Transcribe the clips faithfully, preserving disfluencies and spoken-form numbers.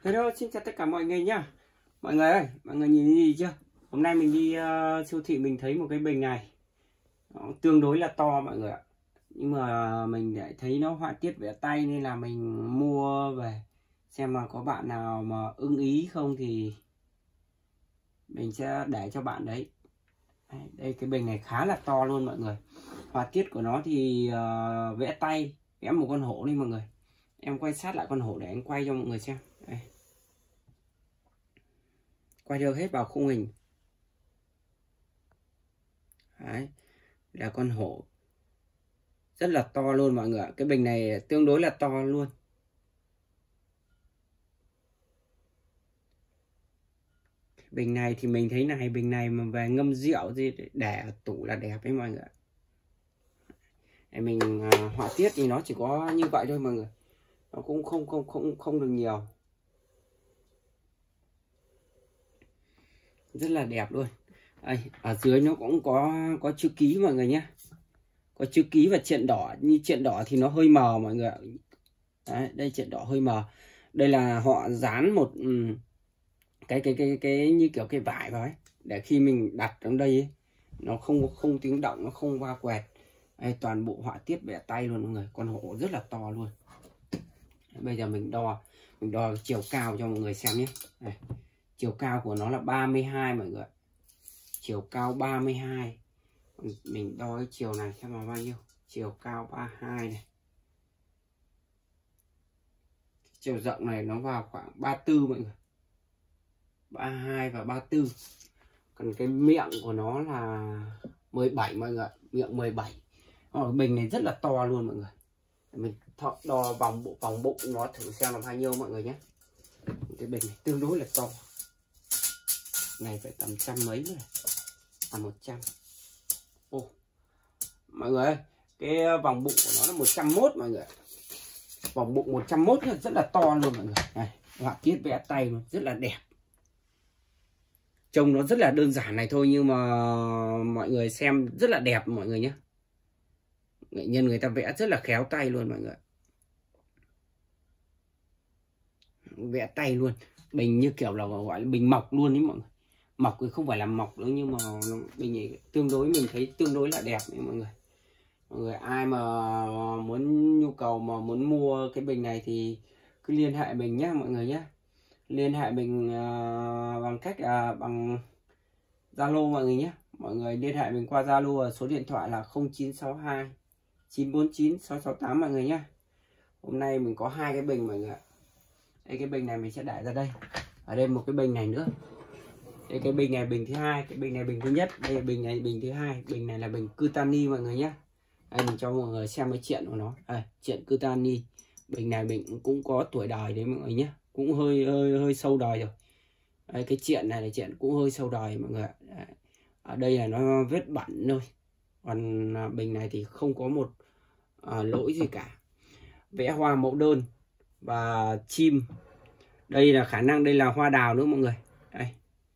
Hello, xin chào tất cả mọi người nhá. Mọi người ơi, mọi người nhìn gì chưa? Hôm nay mình đi uh, siêu thị mình thấy một cái bình này. Nó tương đối là to mọi người ạ. Nhưng mà mình lại thấy nó họa tiết vẽ tay nên là mình mua về. Xem mà có bạn nào mà ưng ý không thì mình sẽ để cho bạn đấy. Đây, đây cái bình này khá là to luôn mọi người. Họa tiết của nó thì uh, vẽ tay, vẽ một con hổ đi mọi người. Em quay sát lại con hổ để anh quay cho mọi người xem. Đây. Quay được hết vào khung hình. Đấy, là con hổ rất là to luôn mọi người ạ. Cái bình này tương đối là to luôn. Bình này thì mình thấy này, bình này mà về ngâm rượu gì để ở tủ là đẹp đấy mọi người ạ. Mình à, họa tiết thì nó chỉ có như vậy thôi mọi người. Nó cũng không không không không được nhiều. Rất là đẹp luôn. Đây, ở dưới nó cũng có có chữ ký mọi người nhé. Có chữ ký và triện đỏ, như triện đỏ thì nó hơi mờ mọi người ạ. Đấy, đây triện đỏ hơi mờ. Đây là họ dán một um, cái cái cái cái như kiểu cái vải vào ấy, để khi mình đặt trong đây ấy, nó không không tiếng động, nó không va quẹt. Đây, toàn bộ họa tiết vẽ tay luôn mọi người. Con hổ rất là to luôn. Bây giờ mình đo mình đo chiều cao cho mọi người xem nhé. Đây, chiều cao của nó là ba mươi hai mọi người. Chiều cao ba mươi hai. Mình đo cái chiều này xem là bao nhiêu. Chiều cao ba mươi hai này. Chiều rộng này nó vào khoảng ba mươi tư mọi người. ba mươi hai và ba mươi tư. Còn cái miệng của nó là mười bảy mọi người. Miệng mười bảy. Ở bình này rất là to luôn mọi người. Mình đo vòng bộ vòng bụng nó thử xem là bao nhiêu mọi người nhé. Cái bình này tương đối là to. Này phải tầm trăm mấy rồi. À một trăm. Ô. Mọi người ơi, cái vòng bụng của nó là một trăm mốt mọi người. Vòng bụng một trăm mốt rất là to luôn mọi người. Này, họa tiết vẽ tay luôn, rất là đẹp. Trông nó rất là đơn giản này thôi nhưng mà mọi người xem rất là đẹp mọi người nhé. Nghệ nhân người ta vẽ rất là khéo tay luôn mọi người. Vẽ tay luôn. Bình như kiểu là gọi là bình mọc luôn đấy mọi người. Mọc thì không phải là mọc nữa nhưng mà bình này tương đối mình thấy tương đối là đẹp đấy mọi người. Mọi người ai mà muốn nhu cầu mà muốn mua cái bình này thì cứ liên hệ mình nhé mọi người nhé. Liên hệ mình uh, bằng cách uh, bằng Zalo mọi người nhé. Mọi người liên hệ mình qua Zalo, số điện thoại là không chín sáu hai chín bốn chín sáu sáu tám mọi người nhé. Hôm nay mình có hai cái bình mọi người ạ. Đây cái bình này mình sẽ để ra đây. Ở đây một cái bình này nữa. Đây cái bình này bình thứ hai, cái bình này bình thứ nhất, đây bình này bình thứ hai, bình này là bình Kutani mọi người nhé. Đây mình cho mọi người xem cái chuyện của nó. Đây, chuyện Kutani. Bình này bình cũng có tuổi đời đấy mọi người nhé. Cũng hơi hơi hơi sâu đời rồi. Đây, cái chuyện này là chuyện cũng hơi sâu đời mọi người ạ. Đấy. Ở đây là nó vết bẩn thôi. Còn bình này thì không có một à, lỗi gì cả. Vẽ hoa mẫu đơn và chim. Đây là khả năng đây là hoa đào nữa mọi người. Đây.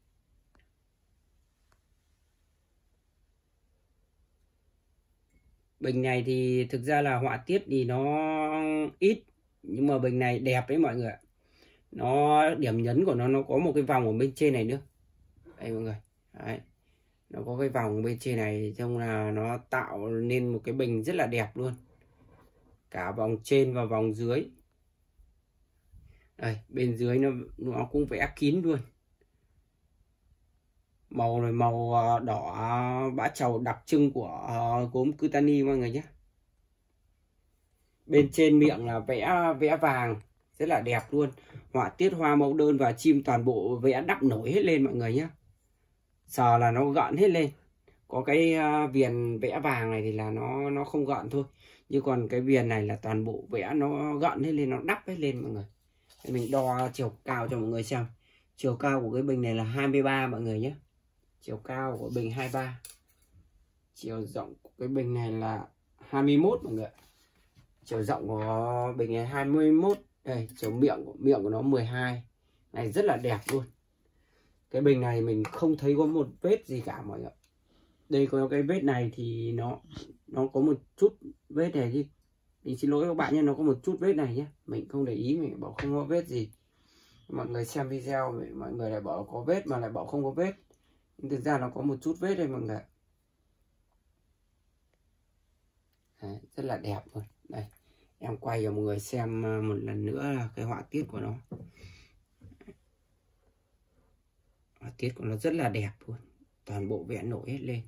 Bình này thì thực ra là họa tiết thì nó ít. Nhưng mà bình này đẹp đấy mọi người. Nó điểm nhấn của nó nó có một cái vòng ở bên trên này nữa. Đây mọi người. Đấy. Nó có cái vòng bên trên này. Trông là nó tạo nên một cái bình rất là đẹp luôn. Cả vòng trên và vòng dưới. Đây, bên dưới nó, nó cũng vẽ kín luôn. Màu này màu đỏ bã trầu đặc trưng của gốm Kutani mọi người nhé. Bên trên miệng là vẽ vẽ vàng rất là đẹp luôn. Họa tiết hoa mẫu đơn và chim toàn bộ vẽ đắp nổi hết lên mọi người nhé. Sờ là nó gợn hết lên. Có cái viền vẽ vàng này thì là nó nó không gợn thôi. Nhưng còn cái viền này là toàn bộ vẽ nó gợn hết lên, nó đắp hết lên mọi người. Để mình đo chiều cao cho mọi người xem. Chiều cao của cái bình này là hai mươi ba mọi người nhé. Chiều cao của bình hai mươi ba. Chiều rộng của cái bình này là hai mươi mốt mọi người. Chiều rộng của bình này hai mươi mốt. Đây, chiều miệng của miệng của nó mười hai. Này rất là đẹp luôn. Cái bình này mình không thấy có một vết gì cả mọi người. Đây có cái vết này thì nó nó có một chút vết này chứ. Mình xin lỗi các bạn nhé, nó có một chút vết này nhé. Mình không để ý, mình bảo không có vết gì. Mọi người xem video mọi người lại bảo có vết mà lại bảo không có vết, nhưng thực ra nó có một chút vết đây mọi người. Đấy, rất là đẹp luôn. Đây em quay cho mọi người xem một lần nữa là cái họa tiết của nó. Họa tiết của nó rất là đẹp luôn, toàn bộ vẽ nổi hết lên.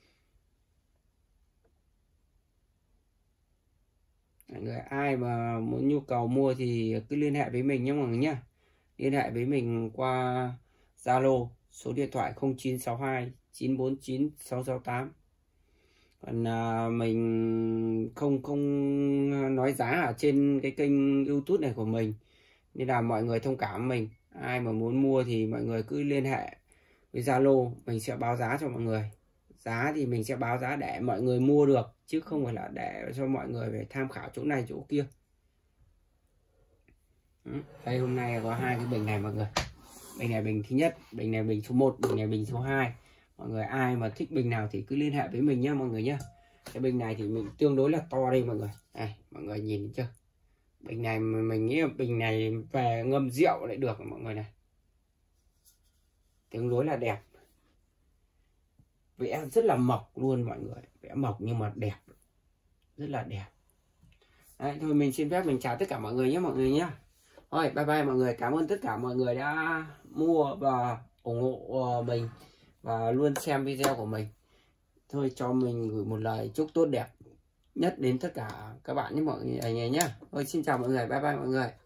Mọi người ai mà muốn nhu cầu mua thì cứ liên hệ với mình nhé mọi người nhé. Liên hệ với mình qua Zalo số điện thoại không chín sáu hai chín bốn chín sáu sáu tám. Còn à, mình không không nói giá ở trên cái kênh YouTube này của mình, nên là mọi người thông cảm mình. Ai mà muốn mua thì mọi người cứ liên hệ với Zalo, mình sẽ báo giá cho mọi người. Giá thì mình sẽ báo giá để mọi người mua được, chứ không phải là để cho mọi người phải tham khảo chỗ này chỗ kia. Đây hôm nay có hai cái bình này mọi người. Bình này bình thứ nhất, bình này bình số một, bình này bình số hai. Mọi người ai mà thích bình nào thì cứ liên hệ với mình nhé mọi người nhé. Cái bình này thì mình tương đối là to đây mọi người. Đây mọi người nhìn chưa? Bình này mình nghĩ là bình này về ngâm rượu lại được mọi người này. Tương đối là đẹp. Vẽ rất là mộc luôn mọi người. Vẽ mộc nhưng mà đẹp. Rất là đẹp. Đấy, thôi mình xin phép mình chào tất cả mọi người nhé mọi người nhé. Thôi bye bye mọi người. Cảm ơn tất cả mọi người đã mua và ủng hộ mình và luôn xem video của mình. Thôi cho mình gửi một lời chúc tốt đẹp nhất đến tất cả các bạn nhé mọi người nhé. Thôi xin chào mọi người. Bye bye mọi người.